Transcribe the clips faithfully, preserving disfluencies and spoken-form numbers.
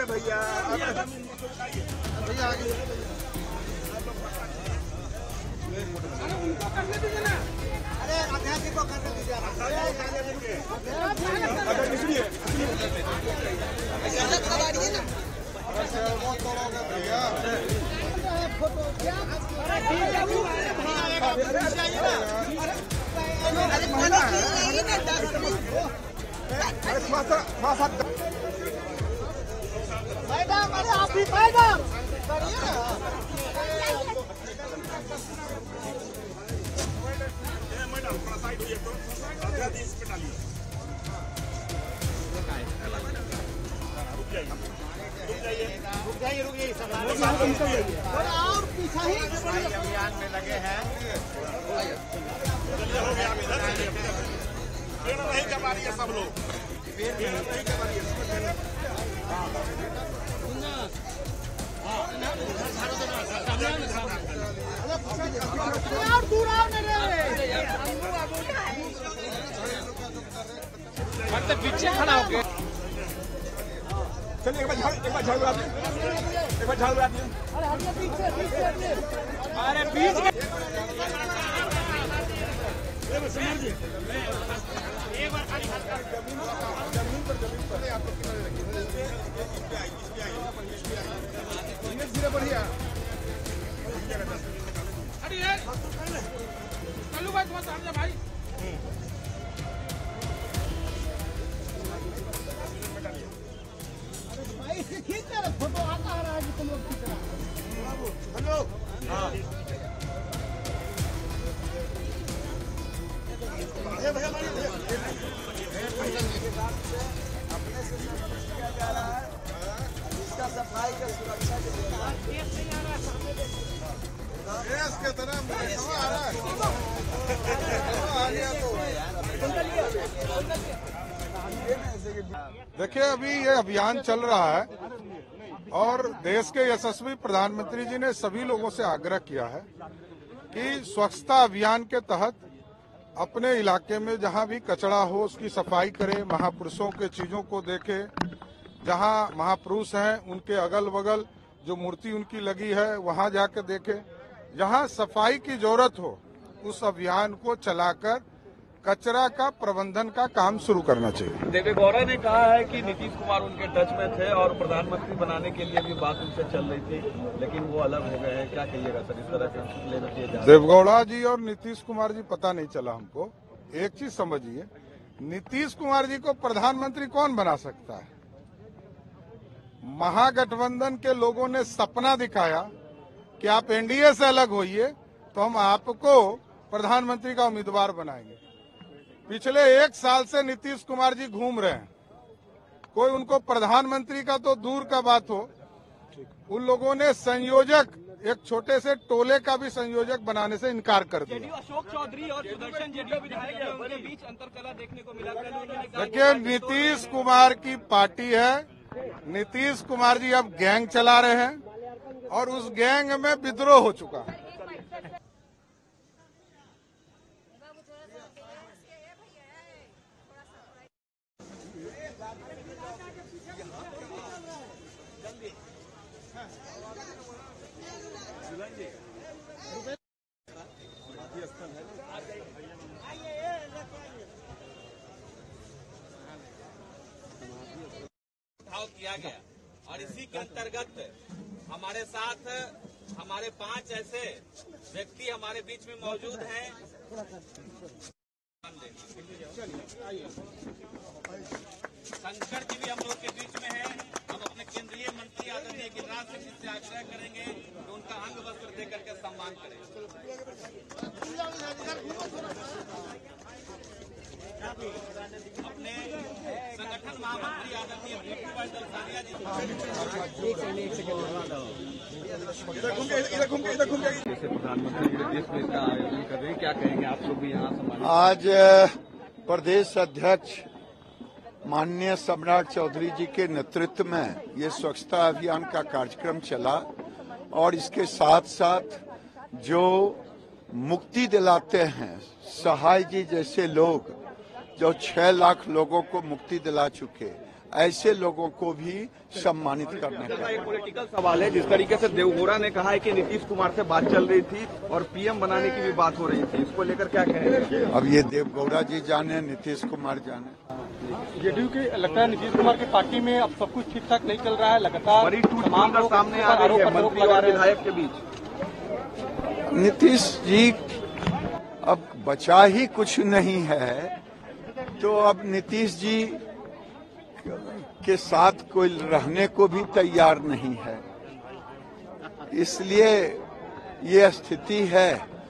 भैया भैया आगे उनको करने दीजिए ना। अरे अध्यात्म को करने दीजिए। मैडम अरे आप भी मैडम मैडम थोड़ा साइड हुई तो पे डालिए। रुक जाइए रुक जाइए रुक जाइए रुक जाइए और पीछा ही अभियान में लगे हैं। हो गया पेड़ नहीं जमा रही है सब लोग पेड़ नहीं जमा रही है। दूर आओ मतलब पीछे खड़ा हो गया। चलिए एक बार झाड़ एक बार झाड़ लगा एक बार झाड़ लगा दिए। अरे बीच में एक बार खाली जमीन पर जमीन पर आप लोग किनारे रखिए। धीरे बढ़िया अरे यार कल्लू भाई थोड़ा सामने भाई भाई इससे खींच कर फोटो आता आ रहा है कि तुम लोग खींच रहा हेलो हाँ भैया भैया अपने से किया जा रहा है इसका सफाई का सुरक्षा के लिए देश के तरह आ रहा है आ गया तो देखिए अभी ये अभियान चल रहा है और देश के यशस्वी प्रधानमंत्री जी ने सभी लोगों से आग्रह किया है कि स्वच्छता अभियान के तहत अपने इलाके में जहां भी कचरा हो उसकी सफाई करें, महापुरुषों के चीजों को देखें, जहां महापुरुष हैं उनके अगल बगल जो मूर्ति उनकी लगी है वहां जाकर देखें। जहां सफाई की जरूरत हो उस अभियान को चलाकर कचरा का प्रबंधन का काम शुरू करना चाहिए। देवेगौड़ा ने कहा है कि नीतीश कुमार उनके टच में थे और प्रधानमंत्री बनाने के लिए भी बात उनसे चल रही थी, लेकिन वो अलग हो गए हैं। क्या कहिएगा सर इस तरह से लेना चाहिए? देवेगौड़ा जी और नीतीश कुमार जी पता नहीं चला हमको। एक चीज समझिए, नीतीश कुमार जी को प्रधानमंत्री कौन बना सकता है? महागठबंधन के लोगों ने सपना दिखाया कि आप एनडीए से अलग होइए तो हम आपको प्रधानमंत्री का उम्मीदवार बनाएंगे। पिछले एक साल से नीतीश कुमार जी घूम रहे हैं, कोई उनको प्रधानमंत्री का तो दूर का बात हो, उन लोगों ने संयोजक एक छोटे से टोले का भी संयोजक बनाने से इनकार कर दिया। अशोक चौधरी और सुदर्शन जेडीयू विधायक हैं, उनके बीच अंतरकलह देखने को मिला। देखिए नीतीश कुमार की पार्टी है, नीतीश कुमार जी अब गैंग चला रहे हैं और उस गैंग में विद्रोह हो चुका है। किया गया और इसी के अंतर्गत हमारे साथ हमारे पांच ऐसे व्यक्ति हमारे बीच में मौजूद हैं। शंकर जी भी हम लोग के बीच में हैं। हम अपने केंद्रीय मंत्री आदरणीय गिरिराज सिंह से आग्रह करेंगे कि उनका अंग वस्त्र देकर के सम्मान करें। अपने संगठन महामंत्री आदरणीय पीपू भाई दलसानिया जी जैसे प्रधानमंत्री जी देश में इसका आयोजन कर रहे हैं, क्या कहेंगे आप लोग भी यहाँ सम्मानित? आज प्रदेश अध्यक्ष माननीय सम्राट चौधरी जी के नेतृत्व में ये स्वच्छता अभियान का कार्यक्रम चला और इसके साथ साथ जो मुक्ति दिलाते हैं सहाय जी जैसे लोग जो छह लाख लोगों को मुक्ति दिला चुके, ऐसे लोगों को भी सम्मानित करने का। एक पॉलिटिकल सवाल है, जिस तरीके से देवगौड़ा ने कहा है कि नीतीश कुमार से बात चल रही थी और पीएम बनाने की भी बात हो रही थी, इसको लेकर क्या कहेंगे? अब ये देवगौड़ा जी जाने, नीतीश कुमार जाने। जेडीयू के लगता है नीतीश कुमार की पार्टी में अब सब कुछ ठीक ठाक नहीं चल रहा है, लगातार बड़ी टूट का सामने आ रही है मंत्री और विधायक के बीच। नीतीश जी अब बचा ही कुछ नहीं है, तो अब नीतीश जी के साथ कोई रहने को भी तैयार नहीं है, इसलिए ये स्थिति है।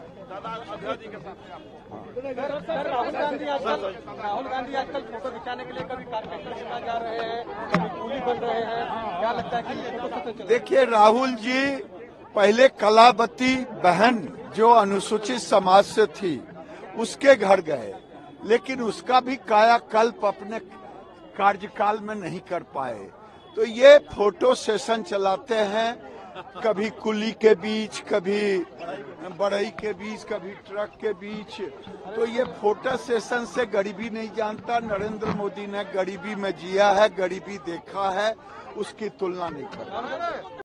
राहुल गांधी आजकल राहुल गांधी आजकल फोटो खिंचाने के लिए कभी कारपेंटर बना जा रहे हैं, कभी कूली बन रहे हैं, क्या लगता है कि फोटो से देखिए, राहुल जी पहले कलावती बहन जो अनुसूचित समाज से थी उसके घर गए, लेकिन उसका भी कायाकल्प अपने कार्यकाल में नहीं कर पाए। तो ये फोटो सेशन चलाते हैं, कभी कुली के बीच, कभी बड़ई के बीच, कभी ट्रक के बीच। तो ये फोटो सेशन से गरीबी नहीं जानता। नरेंद्र मोदी ने गरीबी में जिया है, गरीबी देखा है, उसकी तुलना नहीं करता।